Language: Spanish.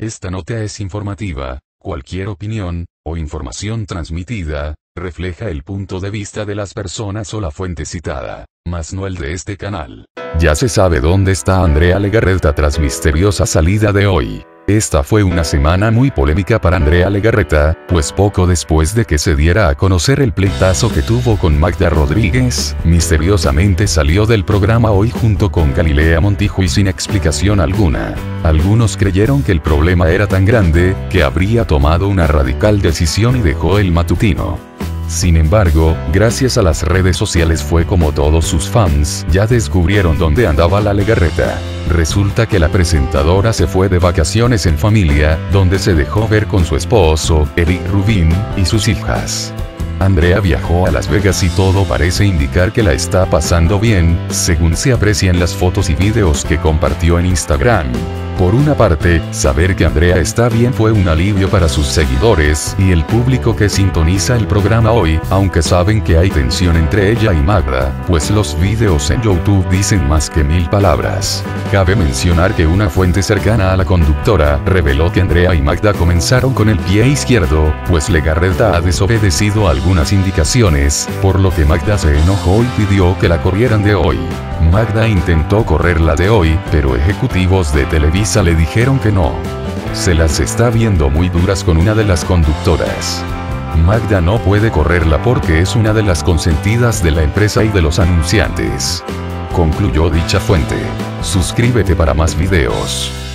Esta nota es informativa. Cualquier opinión, o información transmitida, refleja el punto de vista de las personas o la fuente citada, mas no el de este canal. Ya se sabe dónde está Andrea Legarreta tras misteriosa salida de hoy. Esta fue una semana muy polémica para Andrea Legarreta, pues poco después de que se diera a conocer el pleitazo que tuvo con Magda Rodríguez, misteriosamente salió del programa Hoy junto con Galilea Montijo y sin explicación alguna. Algunos creyeron que el problema era tan grande, que habría tomado una radical decisión y dejó el matutino. Sin embargo, gracias a las redes sociales fue como todos sus fans ya descubrieron dónde andaba la Legarreta. Resulta que la presentadora se fue de vacaciones en familia, donde se dejó ver con su esposo, Eric Rubin, y sus hijas. Andrea viajó a Las Vegas y todo parece indicar que la está pasando bien, según se aprecia en las fotos y videos que compartió en Instagram. Por una parte, saber que Andrea está bien fue un alivio para sus seguidores y el público que sintoniza el programa hoy, aunque saben que hay tensión entre ella y Magda, pues los videos en YouTube dicen más que 1000 palabras. Cabe mencionar que una fuente cercana a la conductora reveló que Andrea y Magda comenzaron con el pie izquierdo, pues Legarreta ha desobedecido algunas indicaciones, por lo que Magda se enojó y pidió que la corrieran de Hoy. Magda intentó correrla de Hoy, pero ejecutivos de Televisa le dijeron que no. Se las está viendo muy duras con una de las conductoras. Magda no puede correrla porque es una de las consentidas de la empresa y de los anunciantes. Concluyó dicha fuente. Suscríbete para más videos.